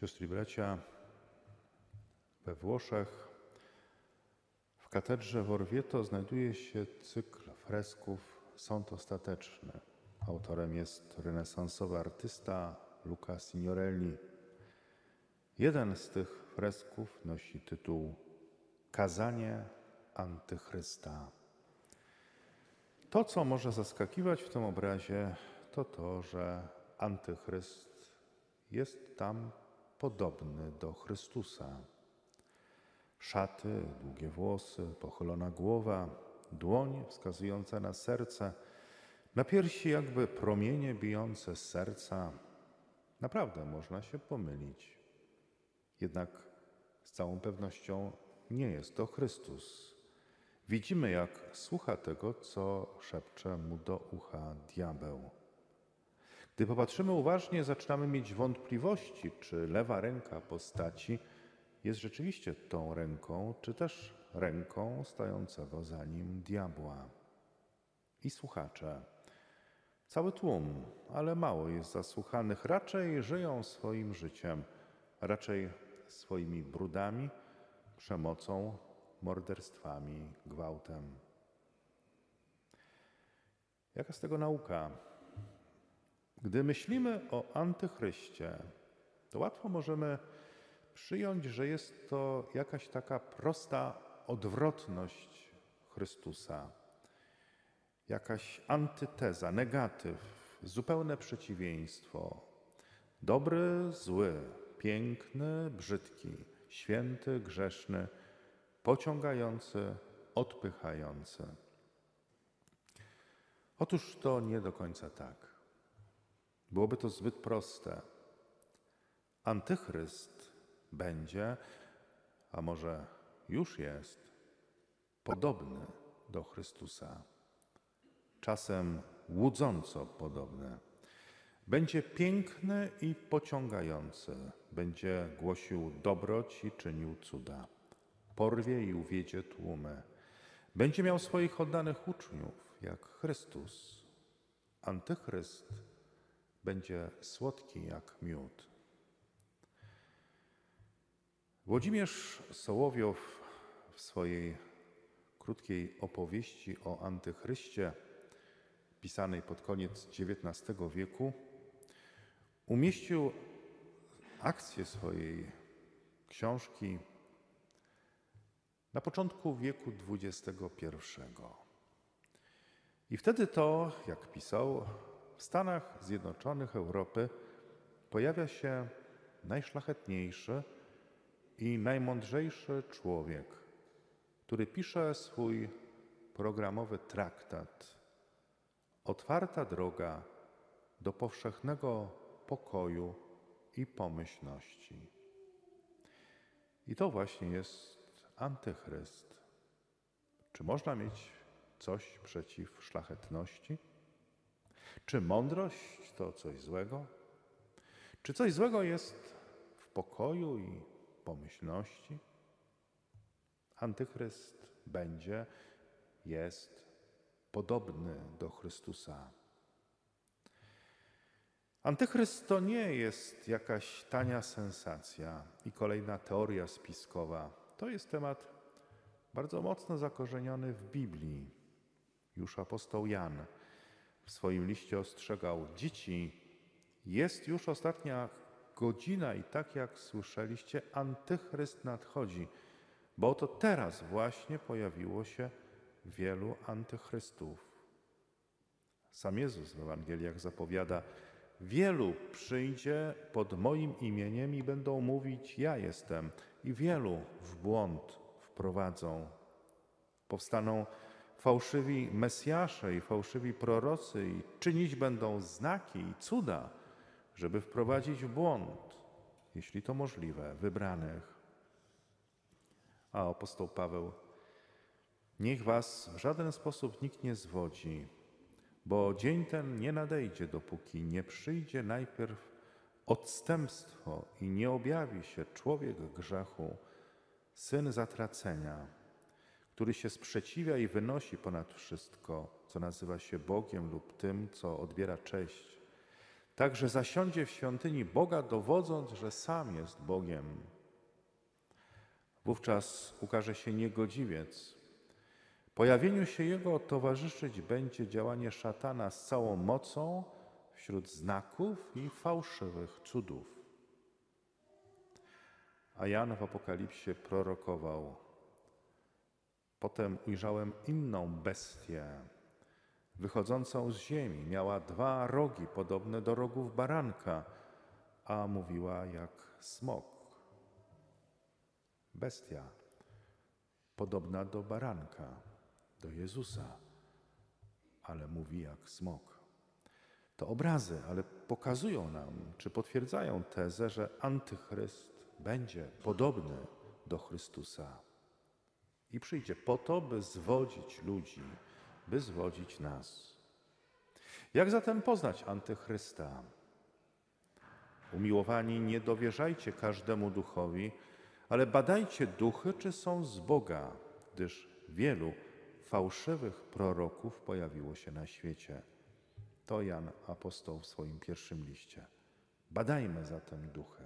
Siostry i bracia, we Włoszech w katedrze w Orvieto znajduje się cykl fresków Sąd Ostateczny. Autorem jest renesansowy artysta Luca Signorelli. Jeden z tych fresków nosi tytuł Kazanie Antychrysta. To, co może zaskakiwać w tym obrazie, to to, że Antychryst jest tam podobny do Chrystusa. Szaty, długie włosy, pochylona głowa, dłoń wskazująca na serce, na piersi jakby promienie bijące z serca. Naprawdę można się pomylić. Jednak z całą pewnością nie jest to Chrystus. Widzimy, jak słucha tego, co szepcze mu do ucha diabeł. Gdy popatrzymy uważnie, zaczynamy mieć wątpliwości, czy lewa ręka postaci jest rzeczywiście tą ręką, czy też ręką stojącego za nim diabła. I słuchacze, cały tłum, ale mało jest zasłuchanych, raczej żyją swoim życiem, raczej swoimi brudami, przemocą, morderstwami, gwałtem. Jaka z tego nauka? Gdy myślimy o Antychryście, to łatwo możemy przyjąć, że jest to jakaś taka prosta odwrotność Chrystusa, jakaś antyteza, negatyw, zupełne przeciwieństwo. Dobry, zły, piękny, brzydki, święty, grzeszny, pociągający, odpychający. Otóż to nie do końca tak. Byłoby to zbyt proste. Antychryst będzie, a może już jest, podobny do Chrystusa. Czasem łudząco podobny. Będzie piękny i pociągający. Będzie głosił dobroć i czynił cuda. Porwie i uwiedzie tłumy. Będzie miał swoich oddanych uczniów, jak Chrystus. Antychryst będzie słodki jak miód. Włodzimierz Sołowiow w swojej krótkiej opowieści o Antychryście, pisanej pod koniec XIX wieku, umieścił akcję swojej książki na początku wieku XXI. I wtedy to, jak pisał, w Stanach Zjednoczonych Europy pojawia się najszlachetniejszy i najmądrzejszy człowiek, który pisze swój programowy traktat Otwarta droga do powszechnego pokoju i pomyślności. I to właśnie jest Antychryst. Czy można mieć coś przeciw szlachetności? Czy mądrość to coś złego? Czy coś złego jest w pokoju i pomyślności? Antychryst będzie, jest podobny do Chrystusa. Antychryst to nie jest jakaś tania sensacja i kolejna teoria spiskowa. To jest temat bardzo mocno zakorzeniony w Biblii. Już apostoł Jan w swoim liście ostrzegał: dzieci, jest już ostatnia godzina i tak jak słyszeliście, Antychryst nadchodzi, bo oto teraz właśnie pojawiło się wielu antychrystów. Sam Jezus w Ewangeliach zapowiada: wielu przyjdzie pod moim imieniem i będą mówić: ja jestem, i wielu w błąd wprowadzą. Powstaną fałszywi Mesjasze i fałszywi prorocy i czynić będą znaki i cuda, żeby wprowadzić w błąd, jeśli to możliwe, wybranych. A apostoł Paweł: niech was w żaden sposób nikt nie zwodzi, bo dzień ten nie nadejdzie, dopóki nie przyjdzie najpierw odstępstwo i nie objawi się człowiek grzechu, syn zatracenia, który się sprzeciwia i wynosi ponad wszystko, co nazywa się Bogiem lub tym, co odbiera cześć. tak że zasiądzie w świątyni Boga, dowodząc, że sam jest Bogiem. Wówczas ukaże się niegodziwiec. Pojawieniu się jego towarzyszyć będzie działanie szatana z całą mocą wśród znaków i fałszywych cudów. A Jan w Apokalipsie prorokował: potem ujrzałem inną bestię, wychodzącą z ziemi. Miała 2 rogi, podobne do rogów baranka, a mówiła jak smok. Bestia podobna do baranka, do Jezusa, ale mówi jak smok. To obrazy, ale pokazują nam, czy potwierdzają tezę, że Antychryst będzie podobny do Chrystusa i przyjdzie po to, by zwodzić ludzi, by zwodzić nas. Jak zatem poznać Antychrysta? Umiłowani, nie dowierzajcie każdemu duchowi, ale badajcie duchy, czy są z Boga, gdyż wielu fałszywych proroków pojawiło się na świecie. To Jan apostoł w swoim pierwszym liście. Badajmy zatem duchy.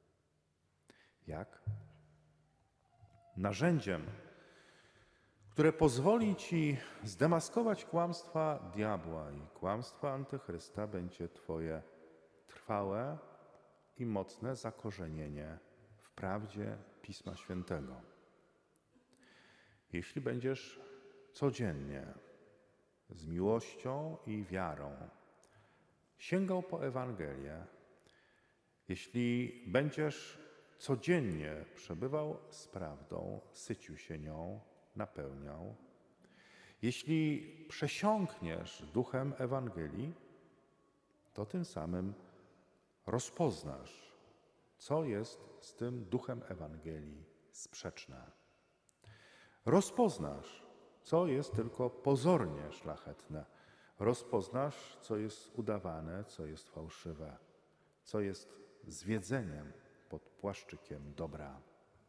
Jak? Narzędziem, które pozwoli ci zdemaskować kłamstwa diabła i kłamstwa Antychrysta, będzie twoje trwałe i mocne zakorzenienie w prawdzie Pisma Świętego. Jeśli będziesz codziennie z miłością i wiarą sięgał po Ewangelię, jeśli będziesz codziennie przebywał z prawdą, sycił się nią, napełniał, jeśli przesiąkniesz duchem Ewangelii, to tym samym rozpoznasz, co jest z tym duchem Ewangelii sprzeczne. Rozpoznasz, co jest tylko pozornie szlachetne. Rozpoznasz, co jest udawane, co jest fałszywe, co jest zwiedzeniem pod płaszczykiem dobra.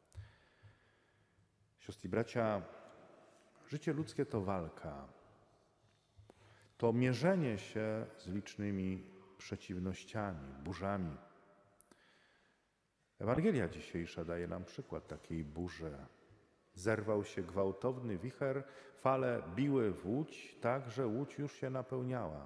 Siostry i bracia, życie ludzkie to walka. To mierzenie się z licznymi przeciwnościami, burzami. Ewangelia dzisiejsza daje nam przykład takiej burzy. Zerwał się gwałtowny wicher, fale biły w łódź, tak, że łódź już się napełniała.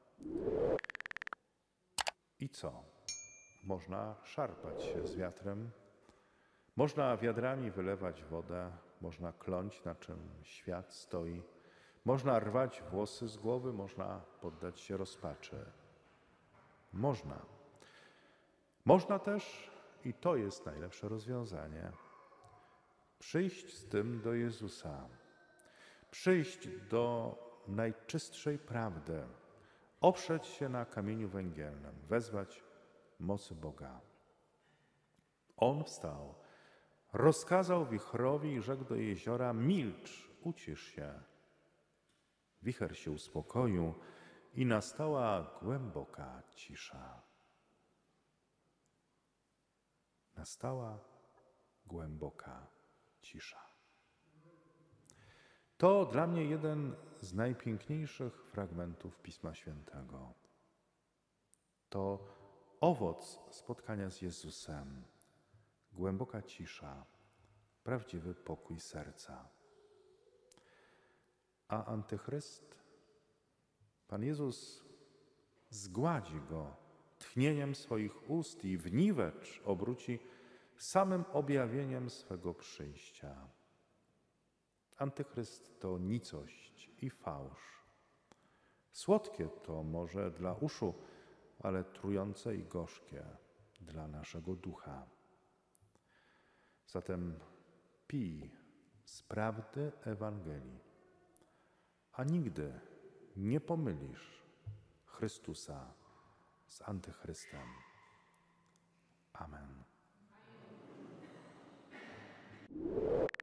I co? Można szarpać się z wiatrem, można wiadrami wylewać wodę, można kląć, na czym świat stoi, można rwać włosy z głowy, można poddać się rozpaczy. Można. Można też, i to jest najlepsze rozwiązanie, przyjść z tym do Jezusa, przyjść do najczystszej prawdy, oprzeć się na kamieniu węgielnym, wezwać mocy Boga. On wstał, rozkazał wichrowi i rzekł do jeziora: milcz, ucisz się. Wicher się uspokoił i nastała głęboka cisza. Nastała głęboka cisza. To dla mnie jeden z najpiękniejszych fragmentów Pisma Świętego. To owoc spotkania z Jezusem. Głęboka cisza, prawdziwy pokój serca. A Antychryst, Pan Jezus zgładzi go tchnieniem swoich ust i w niwecz obróci samym objawieniem swego przyjścia. Antychryst to nicość i fałsz. Słodkie to może dla uszu, ale trujące i gorzkie dla naszego ducha. Zatem pij z prawdy Ewangelii, a nigdy nie pomylisz Chrystusa z Antychrystem. Amen.